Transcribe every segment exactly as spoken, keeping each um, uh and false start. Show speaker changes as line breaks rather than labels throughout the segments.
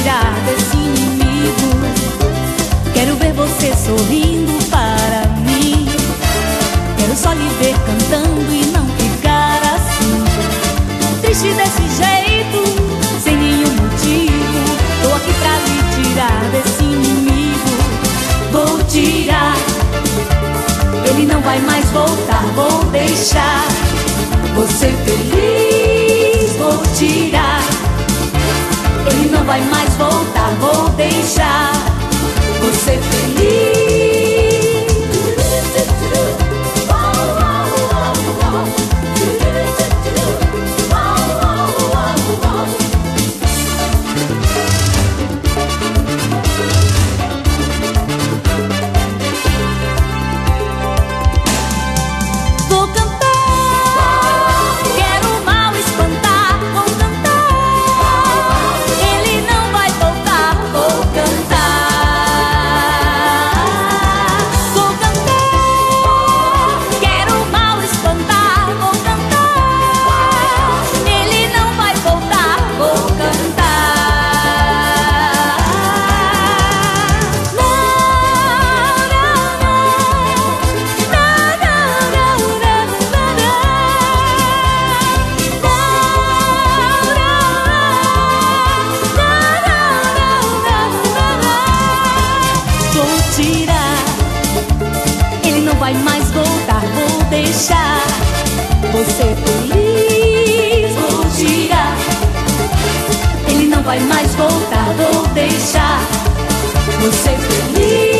tirar desse inimigo. Quero ver você sorrindo para mim. Quero só lhe ver cantando e não ficar assim, triste desse jeito, sem nenhum motivo. Tô aqui pra lhe tirar desse inimigo. Vou tirar, ele não vai mais voltar. Vou deixar você feliz. Vou tirar, ele não vai mais voltar. Vou deixar você feliz. Você feliz. Vou tirar, ele não vai mais voltar. Vou deixar você feliz.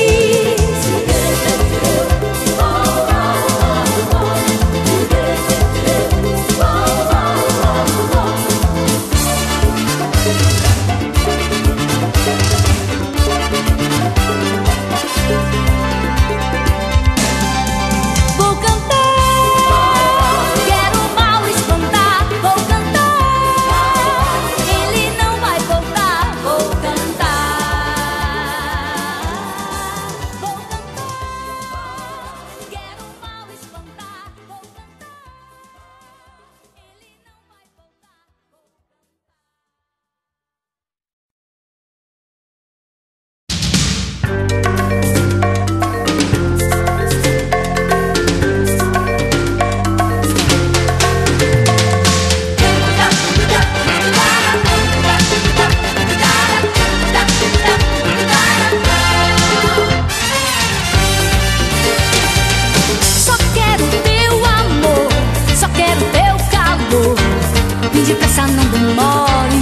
Depressa, não demore.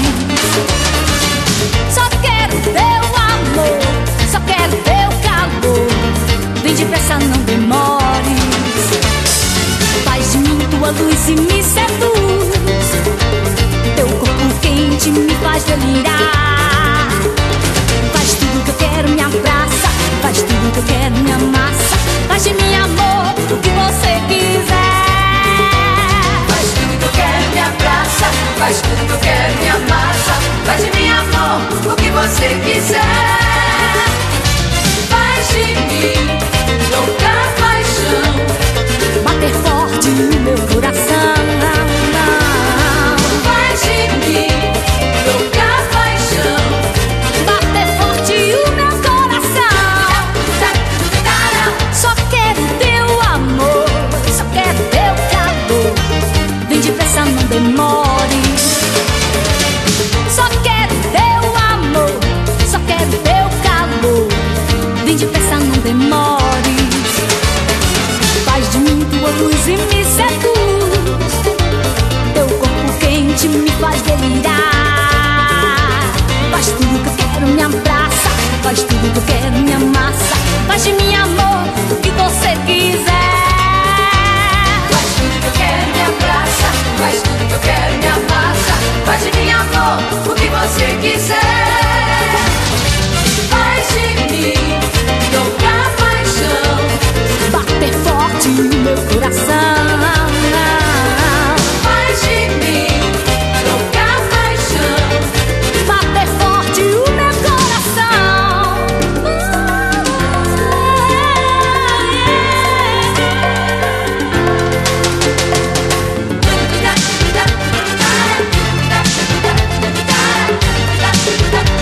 Só quero teu amor, só quero teu calor. Vem depressa, não demore. Faz de mim tua luz e me seduz. Teu corpo quente me faz delirar. Faz tudo que eu quero, me abraça. Faz tudo que eu quero, me amassa. Faz de mim, amor, o que você quiser. Me abraça, faz tudo que eu quero, me amassa. Faz de mim, amor, o que você quiser. Faz de mim louca paixão, bater forte no meu coração. Faz de mim louca paixão, bater forte o meu coração. Só quero teu amor, só quero teu calor. Vem depressa, não demore. Só quero teu amor, só quero teu calor. Vem depressa, não demore. Faz de mim tua luz e me seduz. Teu corpo quente me faz delirar. Faz tudo que eu quero, me abraça. Faz tudo que eu quero, me amassa. Faz de mim, amor, o que você quiser. Faz tudo que eu quero, me abraça. Faz tudo que eu quero, me amassa. Faz de mim, amor, o que você quiser. Faz de mim louca paixão, bater forte no meu coração. Faz de mim louca paixão, bater forte o meu coração. We'll be right back.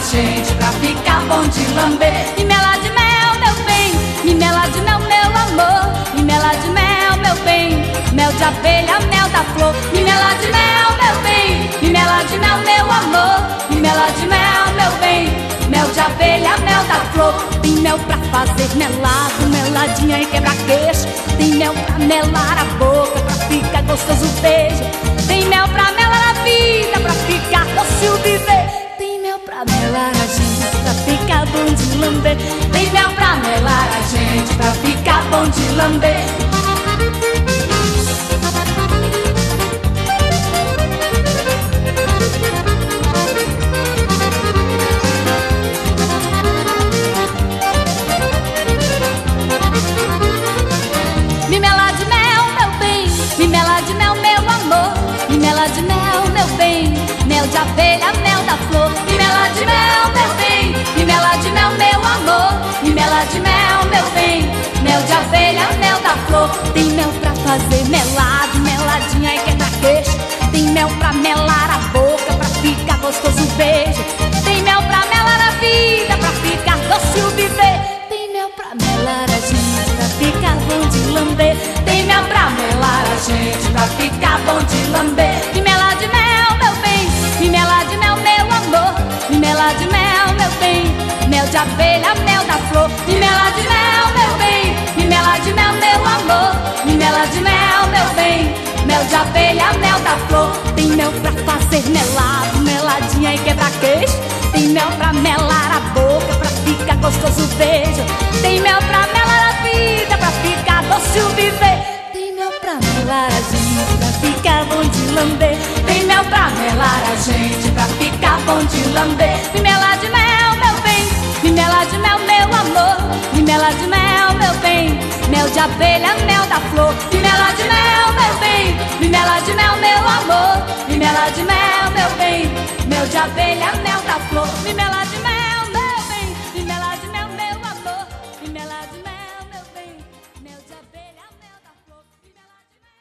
gente pra ficar bom de lamber. Me mela de mel, meu bem, me mela de mel, meu amor. Me mela de mel, meu bem, mel de abelha, mel da flor. Me mela de mel, meu bem, me mela de mel, meu amor. Me mela de mel, meu bem, mel de abelha, mel da flor. Tem mel pra fazer melado, meladinha e quebra-queixo. Tem mel pra melar a boca, pra ficar gostoso o beijo. Tem mel pra melar a vida, pra ficar doce o viver. Tem mel pra melar a gente, pra ficar bom de lamber. Tem mel pra melar a gente, pra ficar bom de lamber. Me mela de mel, meu bem, me mela de mel, meu amor. Me mela de mel, meu bem, mel de abelha, mel da flor. Me mela de mel, meu bem, me mela de mel, meu amor. Me mela de mel, meu bem, mel de abelha, mel da flor. Tem mel pra fazer melado, meladinha e quebra-queixo. Tem mel pra melar a boca, pra ficar gostoso o beijo. Tem mel pra melar a vida, pra ficar doce o viver. Tem mel pra melar a gente, pra ficar bom de lamber. Tem mel pra melar a gente, pra ficar bom de lamber. Me mela de mel, meu bem, me mela de mel, meu amor. Me mela de mel, meu bem, mel de abelha, mel da flor. Me mela de mel, meu bem, me mela de mel, meu amor. Me mela de mel, meu bem, mel de abelha, mel da flor. Tem mel pra fazer melado, meladinha e quebra-queixo. Tem mel pra melar a boca, pra ficar gostoso o beijo. Tem mel pra melar a vida, pra ficar doce o viver. Tem mel pra melar a gente, pra ficar bom de lamber. Tem mel pra melar a gente, pra ficar bom de lamber. Me mela de mel, meu bem, me mela de mel, meu amor. Me mela de mel, meu bem, mel de abelha, mel da flor. Me mela de mel, meu bem, me mela de mel, meu amor. Me mela de mel, meu bem, mel de abelha, mel da flor. Me mela de mel, meu bem, me mela de mel, meu amor. Me mela de mel, meu bem, mel de abelha, mel da flor. Me mela de mel,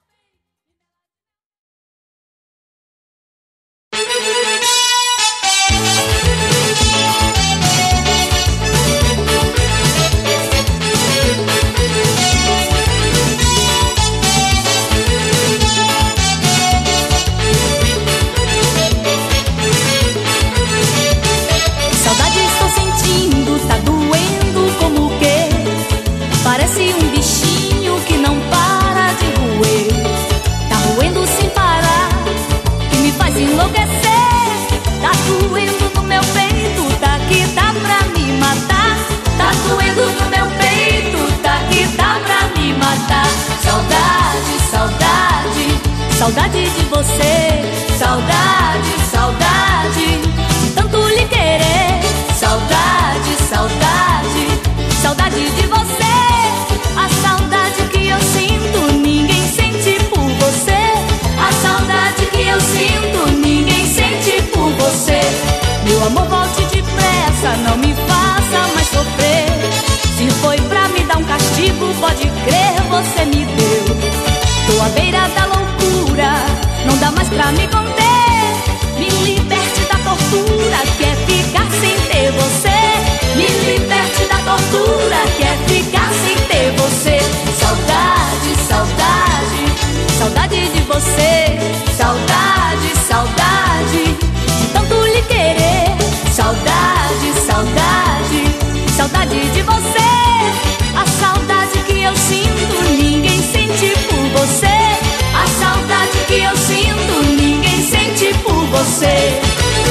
saudade estou sentindo, tá doendo como o quê? Parece um bichinho que não para de roer. Tá roendo sem parar, que me faz enlouquecer. Tá doendo no meu peito, tá que dá pra me matar. Tá doendo no meu peito, tá que dá pra me matar. Saudade, saudade, saudade de você. Saudade, saudade, de tanto lhe querer. Saudade, saudade, saudade de você. A saudade que eu sinto, ninguém sente por você. A saudade que eu sinto, ninguém sente por você. Meu amor, volte depressa, não me faça mais sofrer. Se foi pra me dar um castigo, pode crer, você me deu. Tô à beira da loucura, não dá mais pra me conter. Me liberte da tortura, quer ficar sem ter você. Me liberte da tortura, quer ficar sem ter você. Saudade, saudade, saudade de você. Saudade, saudade, de tanto lhe querer. Saudade, saudade, saudade de você. A saudade que eu sinto, ninguém sente por você. A saudade que eu sinto, ninguém sente por você.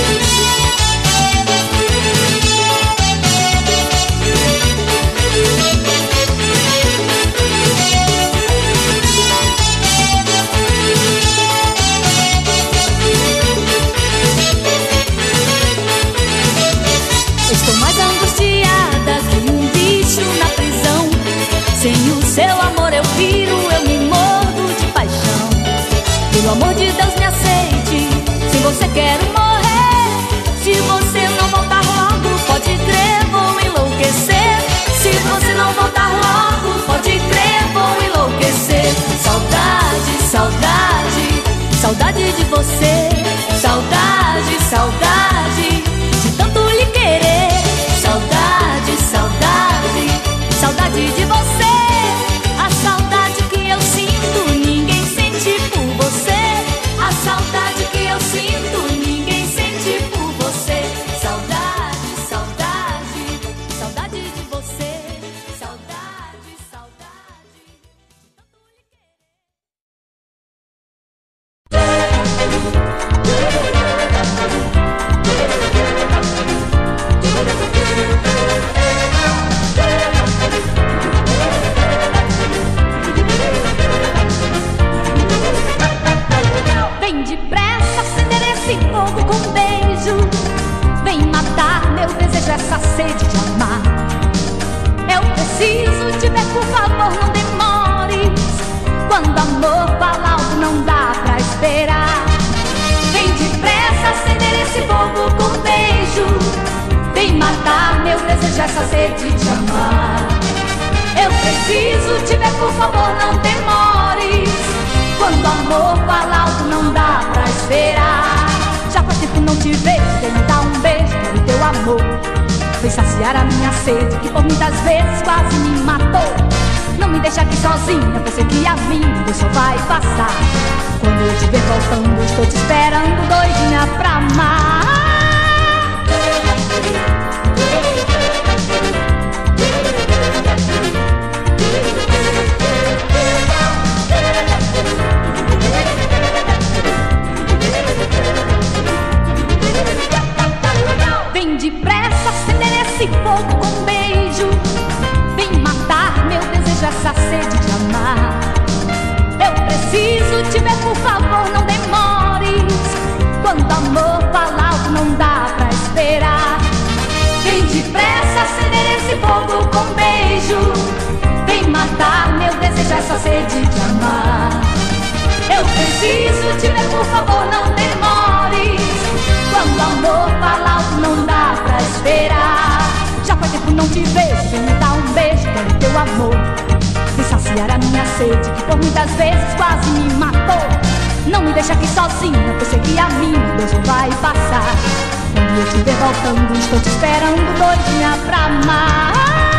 Estou mais angustiada que um bicho na prisão. Sem o seu amor eu piro, eu me mordo de paixão. Pelo amor de Deus me aceite, sem você quero morrer. Se você não voltar logo, pode crer, vou enlouquecer. Se você não voltar logo, pode crer, vou enlouquecer. Saudade, saudade, saudade de você. Saudade, saudade, de tanto sede de amar. Eu preciso te ver, por favor, não demores. Quando amor fala alto não dá pra esperar. Vem depressa acender esse fogo com beijo. Vem matar meu desejo, essa sede de amar. Eu preciso te ver, por favor, não demores. Quando amor fala alto não dá pra esperar. Já faz tempo não te vejo, vem me dar um beijo, quero teu amor. Vem saciar a minha sede, que por muitas vezes quase me matou. Não me deixa aqui sozinha, pensei que a vida só vai passar. Quando eu te ver voltando, estou te esperando, doidinha pra amar. Vem depressa acender esse fogo com um beijo. Vem matar meu desejo, essa sede de amar. Eu preciso te ver, por favor, não demores. Quando amor fala alto não dá pra esperar. Vem depressa acender esse fogo com um beijo. Vem matar meu desejo, essa sede de amar. Eu preciso te ver, por favor, não demores. Quando amor fala alto não dá pra esperar. Já faz tempo não te vejo, vem me dar um beijo, quero teu amor. Vem saciar a minha sede, que por muitas vezes quase me matou. Não me deixa aqui sozinha, pois sei que a minha Deus não vai passar. Quando eu te ver voltando, estou te esperando, doidinha pra amar.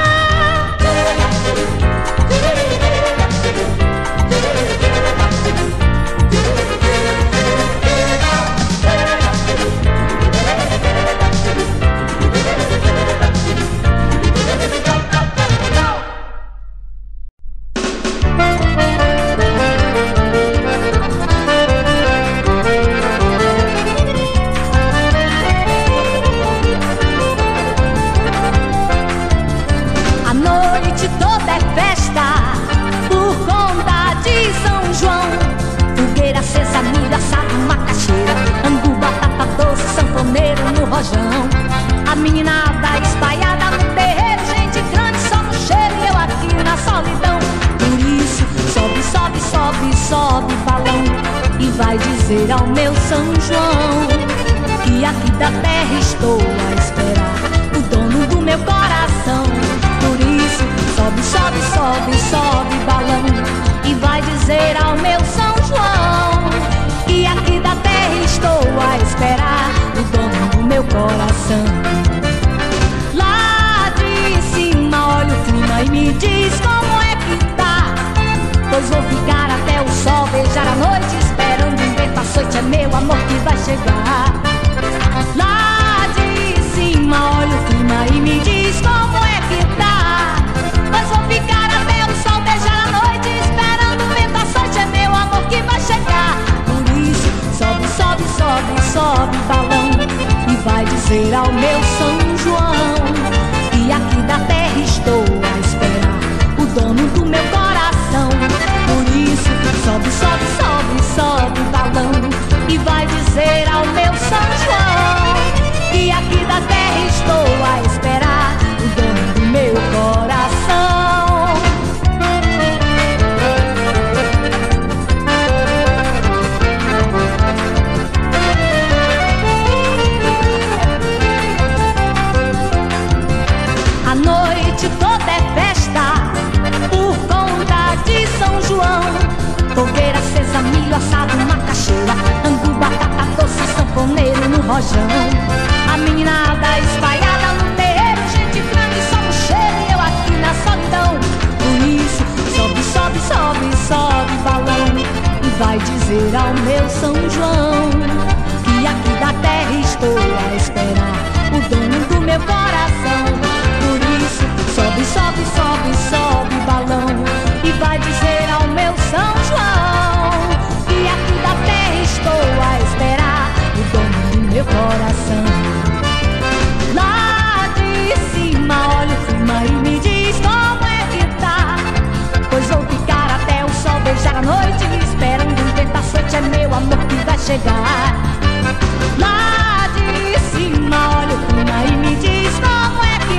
A meninada espalhada no terreiro, gente grande só no cheiro e eu aqui na solidão. Por isso sobe, sobe, sobe, sobe balão e vai dizer ao meu São João que aqui da terra estou a esperar o dono do meu coração. Por isso sobe, sobe, sobe, sobe balão e vai dizer ao meu São João que aqui da terra estou a esperar o dono do meu coração. Lá de cima olha o clima e me diz como é que tá, pois vou ficar até o sol beijar a noite, esperando um vento açoite, é meu amor que vai chegar. Lá de cima olha o clima e me diz como é que tá, pois vou ficar até o sol beijar a noite, esperando um vento açoite, é meu amor que vai chegar. Por isso sobe, sobe, sobe, sobe balão e vai dizer ao meu São João que aqui da terra estou a esperar o dono do meu coração. Por isso sobe, sobe, sobe, sobe balão e vai dizer ao meu São João que aqui da terra estou a esperar o dono do meu coração. A noite toda é festa por conta de São João. Fogueira acesa, milho assado, macaxeira, angu, batata doce, sanfoneiro no rojão. A meninada espalhada no terreiro, gente grande só no cheiro e eu aqui na solidão. Por isso sobe, sobe, sobe, sobe balão e vai dizer ao meu São João que aqui da terra estou a esperar o dono do meu coração. Sobe, sobe, sobe, sobe balão e vai dizer ao meu São João que aqui da terra estou a esperar o dono do meu coração. Lá de cima olha o clima e me diz como é que tá, pois vou ficar até o sol beijar a noite, esperando um vento açoite, é meu amor que vai chegar. Lá de cima olha o clima e me diz como é que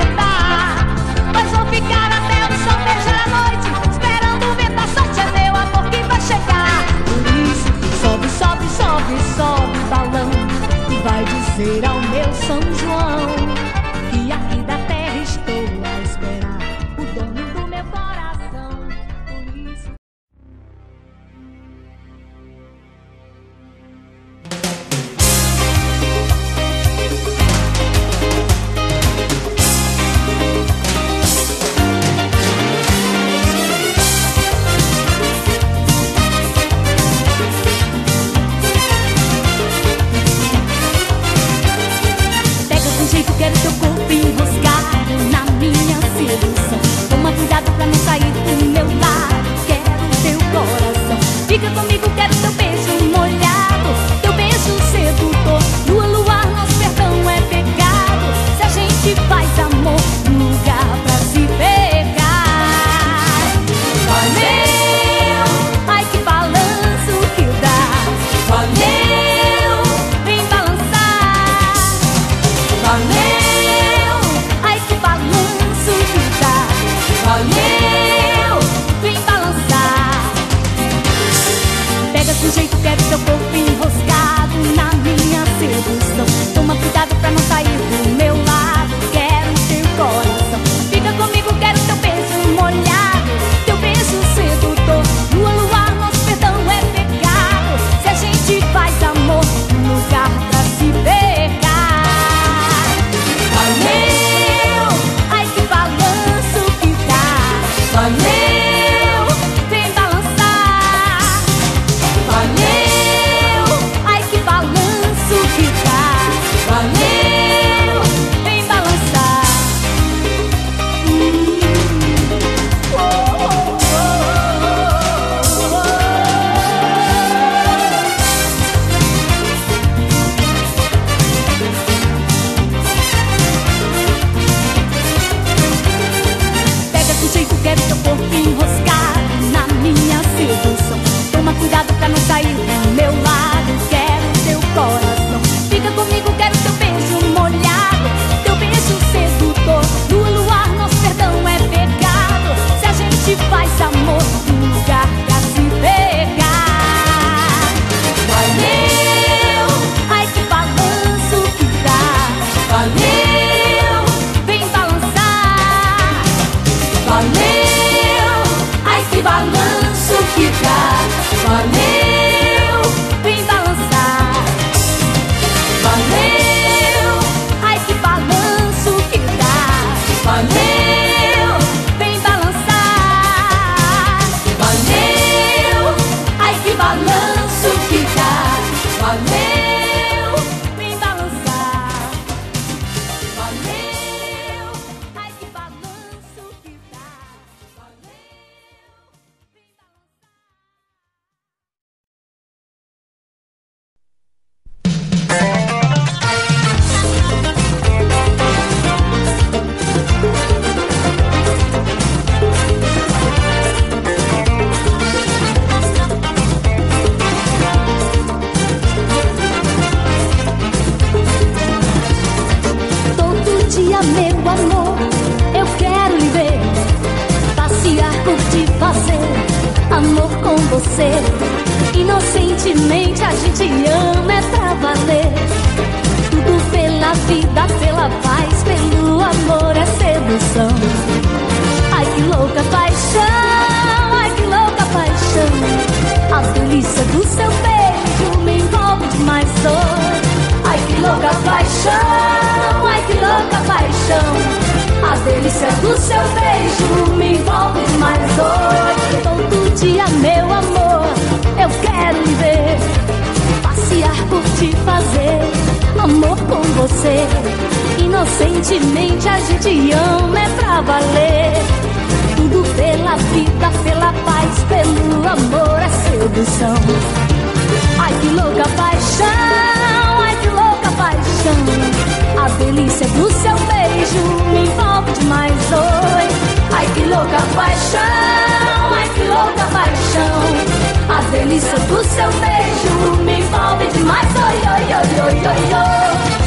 meu amor, eu quero lhe ver passear, curtir, fazer amor com você. Inocentemente a gente ama, é pra valer. Tudo pela vida, pela paz, pelo amor, é sedução. Ai que louca paixão, ai que louca paixão. A delícia do seu beijo me envolve demais dor. Ai que louca paixão, ai que louca paixão. A delícia do seu beijo me envolve demais dor. Todo dia, meu amor, eu quero lhe ver passear, curtir, fazer amor com você. Inocentemente a gente ama, é pra valer. Tudo pela vida, pela paz, pelo amor, é sedução. Ai que louca paixão, ai que louca paixão. A delícia do seu beijo me envolve demais hoje. Ai que louca paixão, ai que louca paixão. A delícia do seu beijo me envolve demais. Oi, oi, oi, oi, oi, oi.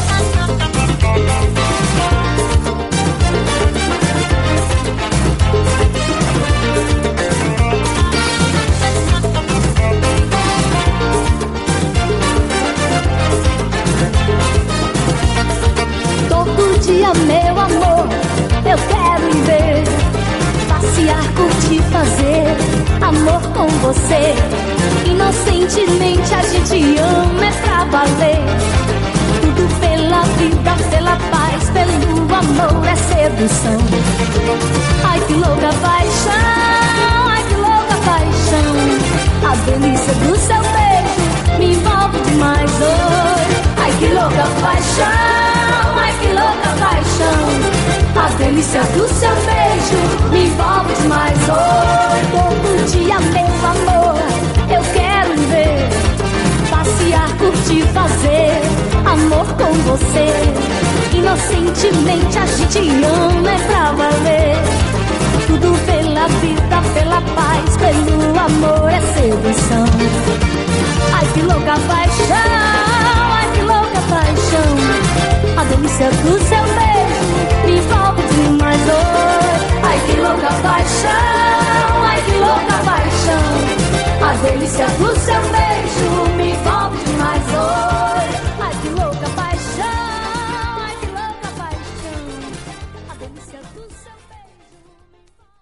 Todo dia, meu amor, eu quero lhe ver passear, curtir, fazer amor com você. Inocentemente a gente ama, é pra valer. Tudo pela vida, pela paz, pelo amor, é sedução. Ai que louca paixão, ai que louca paixão. A delícia do seu beijo me envolve demais hoje. Ai que louca paixão, ai que louca paixão. A delícia do seu beijo me envolve demais hoje. Todo dia, meu amor, eu quero lhe ver passear, curtir, fazer amor com você. Inocentemente a gente ama, é pra valer. Tudo pela vida, pela paz, pelo amor, é sedução. Ai que louca paixão, ai que louca paixão. A delícia do seu beijo me envolve demais hoje. Ai que louca paixão, ai que louca paixão. A delícia do seu beijo me envolve demais hoje. Ai que louca paixão, ai que louca paixão. A delícia do seu beijo me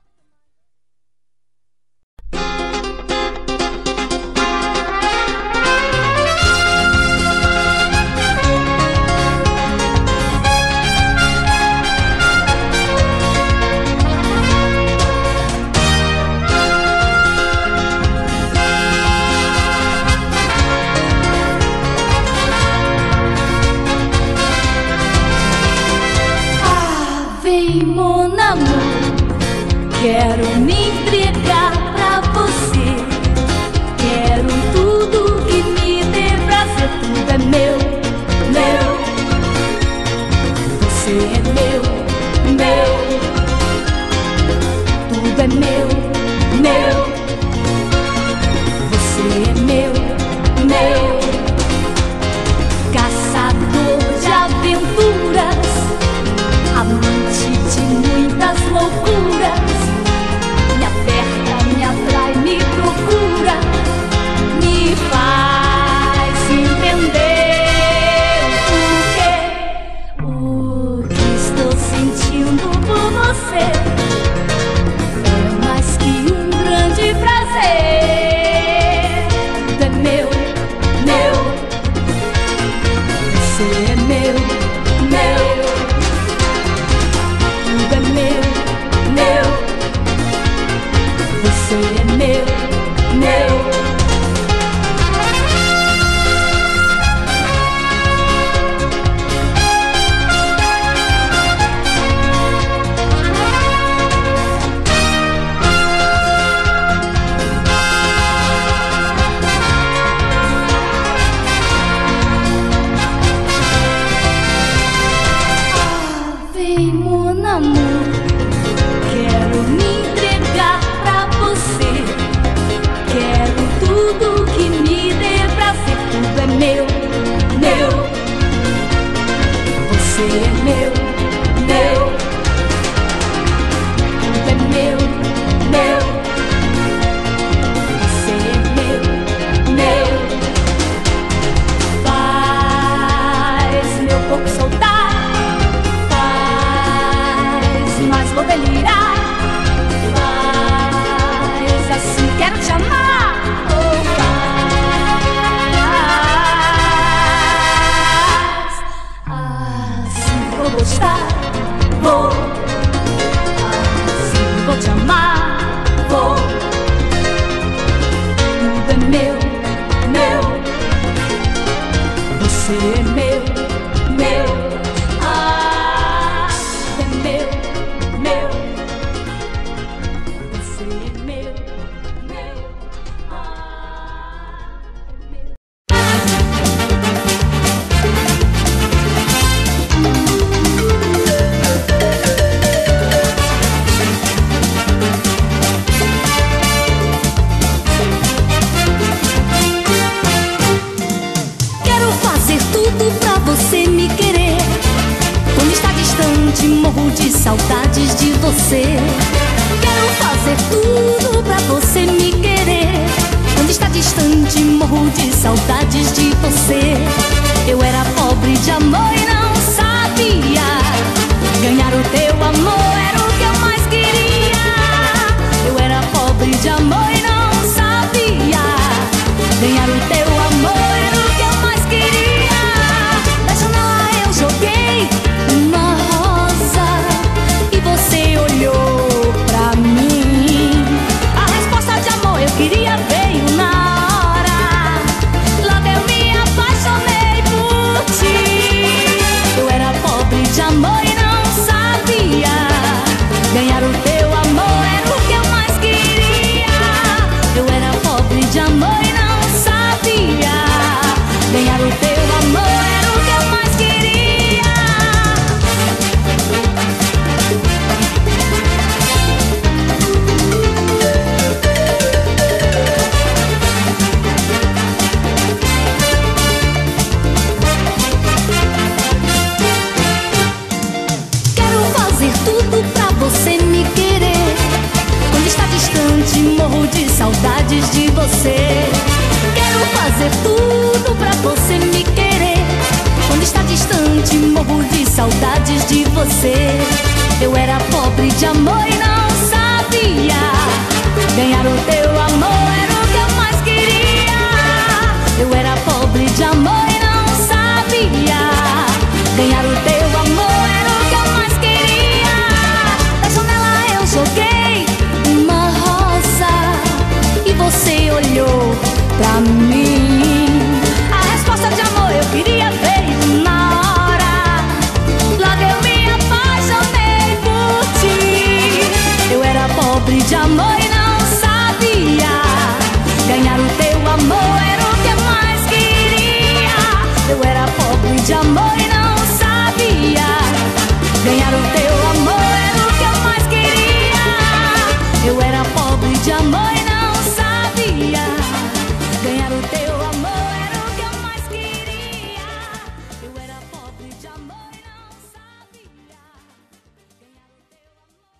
quero me entregar pra você. Quero tudo que me dê prazer. Tudo é meu, meu. Você é meu, meu. Tudo é meu, meu. Você é meu, meu. Caçador de aventuras, amante de muitas loucuras. Me aperta, me atrai, me procura, me faz entender o que, o que estou sentindo por você. É mais que um grande prazer. Tudo é meu, meu. Você é meu, meu. Tudo é meu, meu. Você é meu, meu. Ah, vem, mon amour, quero me entregar pra você. Quero tudo que me dê prazer. Tudo é meu, meu. Você é meu, meu. vou. Sim, vou te amar, vou. Tudo é meu, meu. Você é meu, meu. Ah, é meu, meu. Você é meu, meu. Ah, é meu. Quero fazer tudo pra você me querer. Quando está distante, morro de saudades de você. Quero fazer tudo pra você me querer. Quando está distante, morro de saudades de você. Eu era pobre de amor e não sabia. Ganhar o teu amor era o que eu mais queria. Eu era pobre de amor e não sabia. Ganhar o teu amor era o que eu mais queria. Da janela eu joguei uma rosa e você olhou pra mim. A resposta de amor eu queria veio na hora. Logo eu me apaixonei por ti. Eu era pobre de amor e não sabia. Ganhar o teu amor era o que eu mais queria. Eu era pobre de amor e não sabia. Ganhar o teu amor era o que eu mais queria. Quero fazer tudo pra você me querer. Quando está distante, morro de saudades de você. Quero fazer tudo pra você me querer. Quando está distante, morro de saudades de você. Eu era pobre de amor e não sabia. Ganhar o teu amor era o que eu mais queria. Eu era pobre de amor e não sabia. Ganhar o teu amor era o que eu mais queria. Da janela eu joguei uma rosa e você olhou pra mim. A resposta de amor eu queria veio na hora. Logo eu me apaixonei por ti. Eu era pobre de amor e não sabia. Ganhar o teu amor era o que eu mais queria. Eu era pobre de amor e não sabia. Ganhar o teu amor era o que eu mais queria. Eu era pobre de amor e não sabia. Ganhar o teu amor era o que eu mais queria. Eu era pobre de amor e não sabia. Ganhar o teu amor.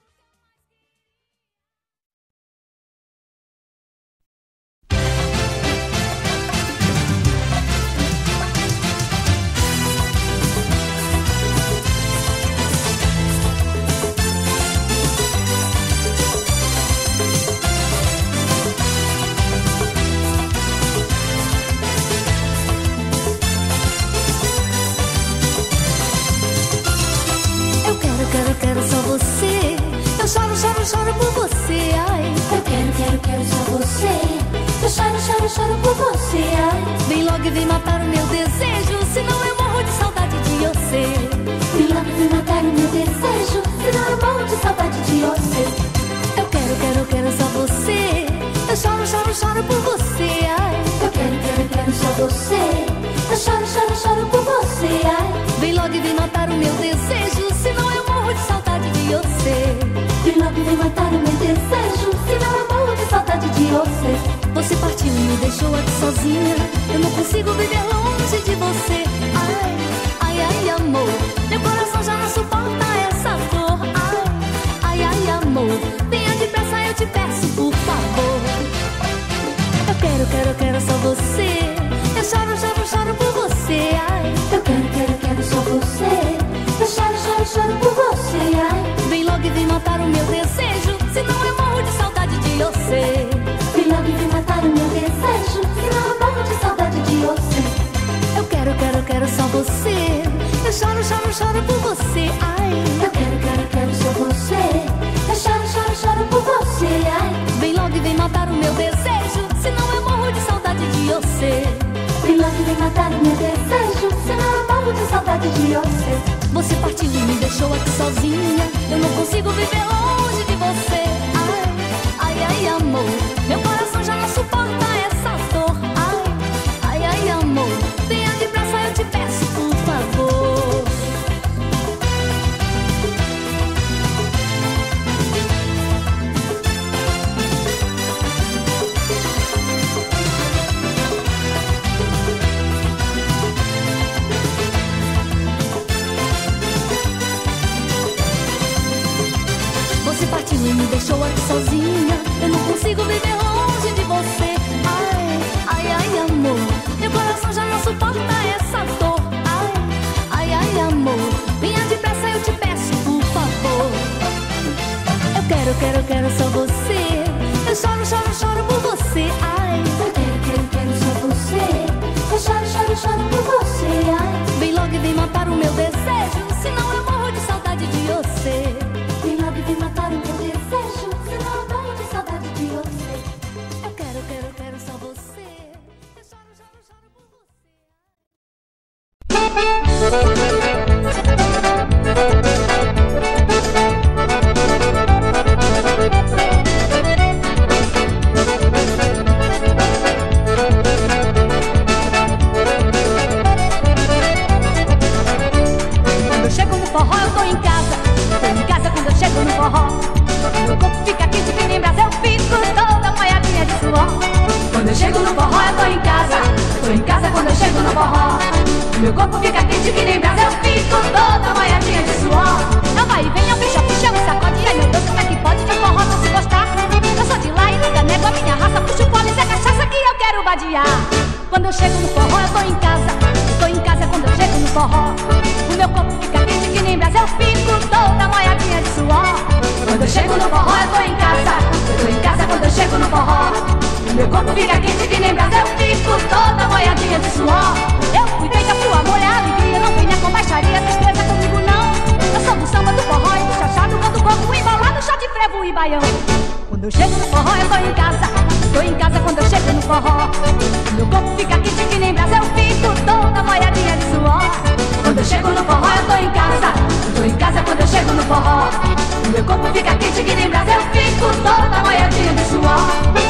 Eu quero, quero, quero só você. Eu choro, choro, choro por você. Ai,
Eu quero, quero, quero só você. Eu choro, choro, choro por você. Ai,
vem logo e vem matar o meu desejo, senão eu morro de saudade de você.
vem logo me matar o meu desejo, senão eu morro de saudade de você.
Eu quero, quero, quero só você. Eu choro, choro, choro por você. Ai,
Eu quero, quero, quero só você. Eu choro, choro, choro por você. Ai,
vem logo e vem matar o meu desejo, senão eu morro de saudade de você.
vem logo me matar o meu desejo, senão eu morro de saudade de você.
Você partiu e me deixou aqui sozinha. Eu não consigo viver longe de você. Ai, ai, ai, amor, meu coração já não suporta essa dor. Ai, ai, ai, amor, venha depressa, eu te peço, por favor. Eu quero, quero, quero só você. Eu choro, choro, choro por você. Ai,
Eu quero, quero, quero só você. Eu choro, choro, choro por você. Ai,
vem logo e vem matar o meu desejo, senão eu morro de saudade de você.
vem logo me matar o meu desejo, senão eu morro de saudade de
você.
Vem logo e vem matar o meu desejo, senão eu morro de saudade de você.
Você partiu e me deixou aqui sozinha, eu não consigo viver longe de você. Ai, ai, ai, amor, meu coração já não suporta essa dor. Ai, ai, ai, amor, venha depressa, eu te peço, por favor. Você partiu e me deixou aqui sozinha, eu não consigo viver longe de você. Ai, ai, ai, amor, meu coração já não suporta essa dor. Ai, ai, ai, amor, venha depressa, eu te peço, por favor. Eu quero, quero, quero só você. Eu choro, choro, choro por você. Ai,
eu quero, quero, quero só você. Eu choro, choro, choro por você. Ai,
vem logo e vem matar o meu desejo, senão eu morro de saudade de você.
vem logo e vem matar o meu desejo, senão eu morro de saudade de você.
Eu quero, quero, quero só você. Eu choro, choro, choro por Quando eu chego no forró, eu tô em casa. Tô em casa quando eu chego no forró. Meu corpo fica quente que nem brasa, eu fico toda molhadinha de suor. Quando eu chego no forró, eu tô em casa. Tô em casa quando eu chego no forró. Meu corpo fica quente que nem brasa, eu fico toda molhadinha de suor. Eu vai e vem, eu picha, picha, eu sacode. Ai meu Deus, como é que pode de forró não se gostar? Eu sou de lá e nunca nego a minha raça. Puxo o pole, é cachaça que eu quero vadiar. Quando eu chego no forró, eu tô em casa. Tô em casa quando eu chego no forró. O meu corpo fica quente que nem brasa, eu fico toda molhadinha de suor. Quando eu chego no forró, eu tô em casa. Eu tô em casa quando eu chego no forró. O meu corpo fica quente que nem brasa, eu fico toda molhadinha de suor. Eu fui feita pro amor e a alegria, não venha com baixaria, tristeza comigo não. Eu sou do samba, do forró e do chachado, canto coco, embalado, chá de frevo e baião. Quando eu chego no forró, eu tô em casa. Tô em casa quando eu chego no forró. O meu corpo fica quente que nem brasa, eu fico toda molhadinha de suor. Quando eu chego no forró, eu tô em casa. Tô em casa quando eu chego no forró. O meu corpo fica quente que nem brasa, eu fico toda molhadinha de suor.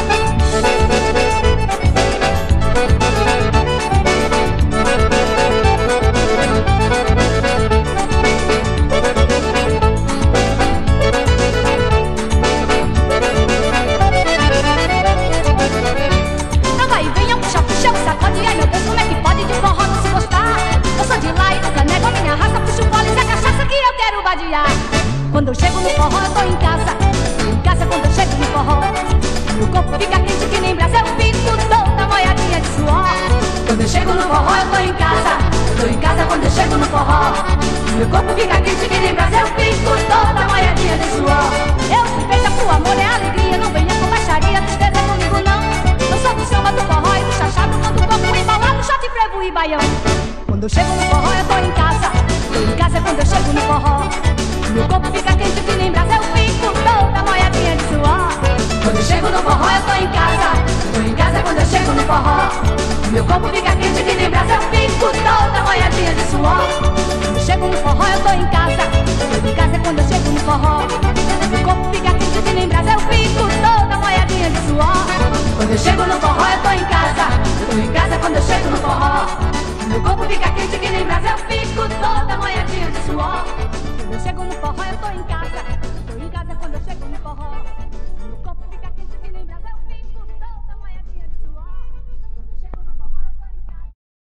Não vai e vem, eu puxa, puxa, eu sacode. Ai meu Deus, como é que pode de forró não se gostar? Eu sou de lá e nunca nego a minha raça. Puxo o pole, é cachaça que eu quero vadiar. Quando eu chego no forró, eu tô em casa. Tô em casa quando eu chego no forró. Meu corpo fica quente que nem brasa, eu fico toda molhadinha de suor. Quando eu chego no forró, eu tô em casa. Tô em casa quando eu chego no forró. Meu corpo fica quente que nem brasa, eu fico toda molhadinha de suor. Eu fui feita pro amor e a alegria, não venha com baixaria, tristeza comigo não. Eu sou do samba, do forró e do chachado, canto coco, embalado, chá de frevo e baião. Quando eu chego no forró, eu tô em casa. Tô em casa quando eu chego no forró. Meu corpo fica quente que nem brasa, eu fico toda molhadinha de suor. Quando eu chego no forró, eu tô em casa. Tô em casa quando eu chego no forró. Meu corpo fica quente que nem brasa, eu fico toda molhadinha de suor. Quando eu chego no forró, eu tô em casa. Tô em casa quando eu chego no forró. Meu corpo fica quente que nem brasa, eu fico toda molhadinha de suor. Quando eu chego no forró, eu tô em casa. Tô em casa quando eu chego no forró. Meu corpo fica quente que nem brasa, eu fico toda molhadinha de suor. Quando eu chego no forró, eu tô em casa.